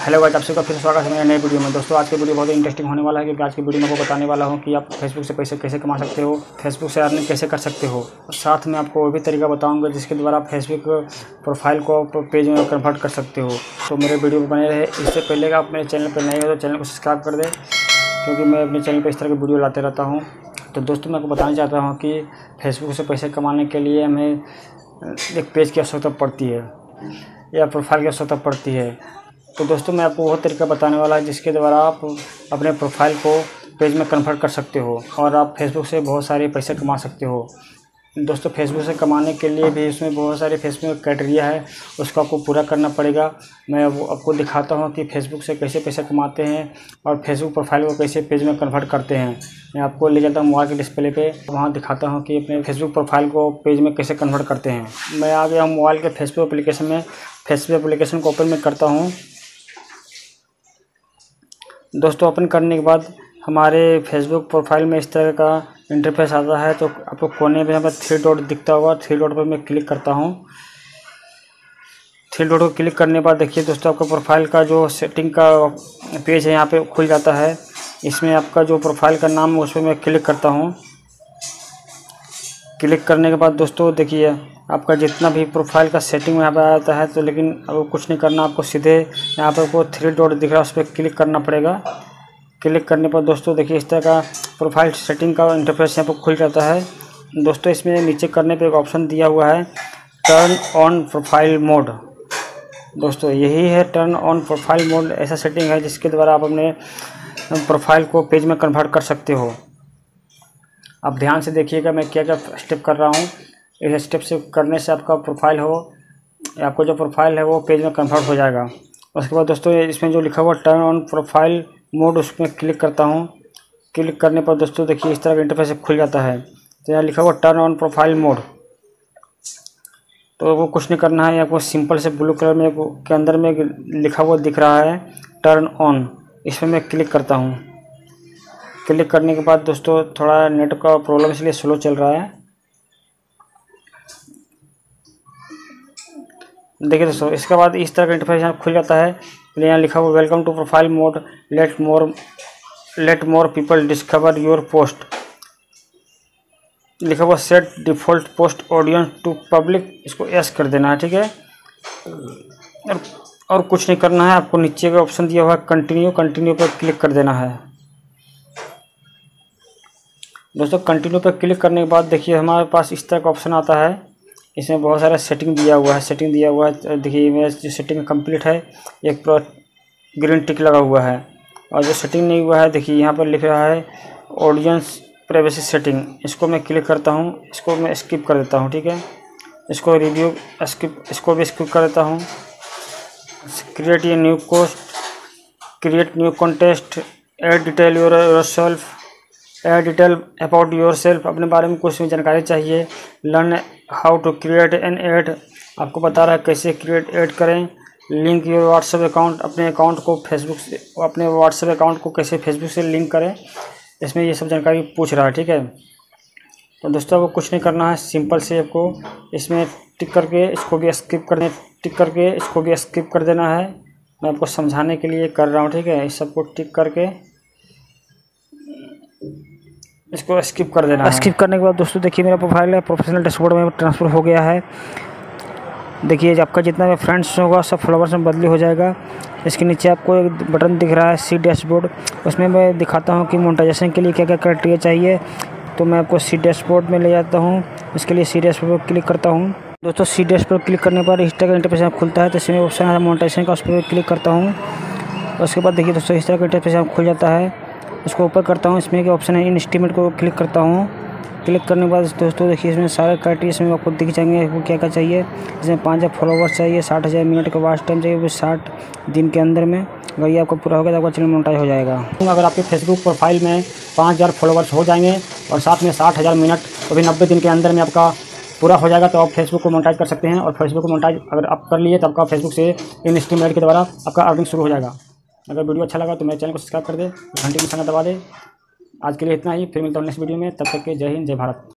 Hello guys, आप सबका फिर स्वागत है मेरे नए वीडियो में। दोस्तों आज की वीडियो बहुत ही इंटरेस्टिंग होने वाला है, क्योंकि आज की वीडियो में आपको बताने वाला हूं कि आप फेसबुक से पैसे कैसे कमा सकते हो, फेसबुक से अर्निंग कैसे कर सकते हो। और साथ में आपको वो भी तरीका बताऊंगा जिसके द्वारा आप फेसबुक प्रोफाइल को पेज में कन्वर्ट कर सकते हो। तो मेरे वीडियो पर बने रहे। इससे पहले आप मेरे चैनल पर नए हो तो चैनल को सब्सक्राइब कर दें, क्योंकि मैं अपने चैनल पर इस तरह की वीडियो लाते रहता हूँ। तो दोस्तों मैं आपको बताना चाहता हूँ कि फेसबुक से पैसे कमाने के लिए हमें एक पेज की आवश्यकता पड़ती है या प्रोफाइल की आवश्यकता पड़ती है। तो दोस्तों मैं आपको वो तरीका बताने वाला है जिसके द्वारा आप अपने प्रोफाइल को पेज में कन्वर्ट कर सकते हो और आप फेसबुक से बहुत सारे पैसे कमा सकते हो। दोस्तों फेसबुक से कमाने के लिए भी उसमें बहुत सारे फेसबुक क्राइटेरिया है, उसको आपको पूरा करना पड़ेगा। मैं वो आपको दिखाता हूँ कि फेसबुक से कैसे पैसे कमाते हैं और फेसबुक प्रोफाइल को कैसे पेज में कन्वर्ट करते हैं। मैं आपको ले जाता हूँ मोबाइल के डिस्प्ले पे, वहाँ दिखाता हूँ कि अपने फेसबुक प्रोफाइल को पेज में कैसे कन्वर्ट करते हैं। मैं आ गया हूँ मोबाइल के फेसबुक एप्लीकेशन में। फेसबुक एप्लीकेशन को ओपन में करता हूँ। दोस्तों ओपन करने के बाद हमारे फेसबुक प्रोफाइल में इस तरह का इंटरफेस आता है। तो आपको कोने में यहाँ पर 3 डॉट दिखता होगा, 3 डॉट पर मैं क्लिक करता हूँ। 3 डॉट को क्लिक करने के बाद देखिए दोस्तों आपका प्रोफाइल का जो सेटिंग का पेज है यहाँ पे खुल जाता है। इसमें आपका जो प्रोफाइल का नाम है उस पर मैं क्लिक करता हूँ। क्लिक करने के बाद दोस्तों देखिए आपका जितना भी प्रोफाइल का सेटिंग यहाँ पर आता है, तो लेकिन आपको कुछ नहीं करना, आपको सीधे यहाँ पर आपको 3 डॉट दिख रहा है उस पर क्लिक करना पड़ेगा। क्लिक करने पर दोस्तों देखिए इस तरह का प्रोफाइल सेटिंग का इंटरफेस यहाँ पर खुल जाता है। दोस्तों इसमें नीचे करने पे एक ऑप्शन दिया हुआ है टर्न ऑन प्रोफाइल मोड। दोस्तों यही है टर्न ऑन प्रोफाइल मोड, ऐसा सेटिंग है जिसके द्वारा आप अपने प्रोफाइल को पेज में कन्वर्ट कर सकते हो। आप ध्यान से देखिएगा मैं क्या क्या स्टेप कर रहा हूँ। इस स्टेप से करने से आपका प्रोफाइल आपको जो प्रोफाइल है वो पेज में कन्वर्ट हो जाएगा। उसके बाद दोस्तों इसमें जो लिखा हुआ टर्न ऑन प्रोफाइल मोड उसमें क्लिक करता हूँ। क्लिक करने पर दोस्तों देखिए इस तरह का इंटरफेस खुल जाता है। तो यहाँ लिखा हुआ टर्न ऑन प्रोफाइल मोड, तो वो कुछ नहीं करना है। आपको सिंपल से ब्लू कलर में के अंदर में लिखा हुआ दिख रहा है टर्न ऑन, इसमें मैं क्लिक करता हूँ। क्लिक करने के बाद दोस्तों थोड़ा नेट का प्रॉब्लम इसलिए स्लो चल रहा है। देखिए दोस्तों इसके बाद इस तरह का इंटरफेस यहाँ खुल जाता है। यहाँ लिखा हुआ welcome to profile mode, let more people discover your post. लिखा हुआ set default post audience to public, इसको यस कर देना है, ठीक है। और कुछ नहीं करना है। आपको नीचे का ऑप्शन दिया हुआ है कंटिन्यू पर क्लिक कर देना है। दोस्तों कंटिन्यू पर क्लिक करने के बाद देखिए हमारे पास इस तरह का ऑप्शन आता है। इसमें बहुत सारा सेटिंग दिया हुआ है। देखिए मेरा जो सेटिंग कंप्लीट है, एक पूरा ग्रीन टिक लगा हुआ है। और जो सेटिंग नहीं हुआ है देखिए यहाँ पर लिख रहा है ऑडियंस प्राइवेसी सेटिंग, इसको मैं क्लिक करता हूँ। इसको मैं स्किप कर देता हूँ, ठीक है। इसको इसको भी स्किप कर देता हूँ। Create new contest, add detail yourself, add detail about yourself, अपने बारे में कुछ भी जानकारी चाहिए। Learn how to create an ad, आपको बता रहा है कैसे क्रिएट ऐड करें। लिंक योर व्हाट्सएप अकाउंट, अपने अकाउंट को फेसबुक से, अपने व्हाट्सएप अकाउंट को कैसे फेसबुक से लिंक करें, इसमें ये सब जानकारी पूछ रहा है, ठीक है। तो दोस्तों आपको कुछ नहीं करना है, सिंपल से आपको इसमें टिक करके इसको भी स्किप कर देना है। मैं आपको समझाने के लिए कर रहा हूँ, ठीक है। इस सबको टिक करके इसको स्किप कर देना है। स्किप करने के बाद दोस्तों देखिए मेरा प्रोफाइल है प्रोफेशनल डैशबोर्ड में ट्रांसफ़र हो गया है। देखिए आपका जितना भी फ्रेंड्स होगा सब फॉलोवर्स में बदली हो जाएगा। इसके नीचे आपको एक बटन दिख रहा है सी डैशबोर्ड, उसमें मैं दिखाता हूँ कि मोनेटाइजेशन के लिए क्या क्या क्राइटेरिया चाहिए। तो मैं आपको सी डैशबोर्ड में ले जाता हूँ। इसके लिए सी डैशबोर्ड पर क्लिक करता हूँ। दोस्तों सी डैशबोर्ड क्लिक करने पर इस तरह का इंटरफेस खुलता है। तो इसमें ऑप्शन है मोनेटाइजेशन का, उस पर क्लिक करता हूँ। उसके बाद देखिए दोस्तों इस तरह का इंटरफेस खुल जाता है। इसको ऊपर करता हूँ, इसमें क्या ऑप्शन है इन एस्टीमेट को क्लिक करता हूँ। क्लिक करने के बाद दोस्तों देखिए इसमें सारे क्राइटेरिया इसमें आपको दिख जाएंगे। आपको क्या क्या चाहिए, इसमें 5000 फॉलोवर्स चाहिए, 60,000 मिनट का वॉच टाइम चाहिए, वो 60 दिन के अंदर में। अगर ये आपको पूरा हो गया तो आपका चैनल मोनेटाइज हो जाएगा। अगर आपके फेसबुक प्रोफाइल में 5000 फॉलोवर्स हो जाएंगे और साथ में 60,000 मिनट, तो भी 90 दिन के अंदर में आपका पूरा हो जाएगा, तो आप फेसबुक को मोनेटाइज कर सकते हैं। और फेसबुक को मोनेटाइज अगर आप कर लिए तो आपका फेसबुक से इन एस्टीमेट के द्वारा आपका अर्निंग शुरू हो जाएगा। अगर वीडियो अच्छा लगा तो मेरे चैनल को सब्सक्राइब कर दे, घंटी की निशान दबा दे। आज के लिए इतना ही, फिर मिलता हूँ नेक्स्ट वीडियो में। तब तक के जय हिंद, जय भारत।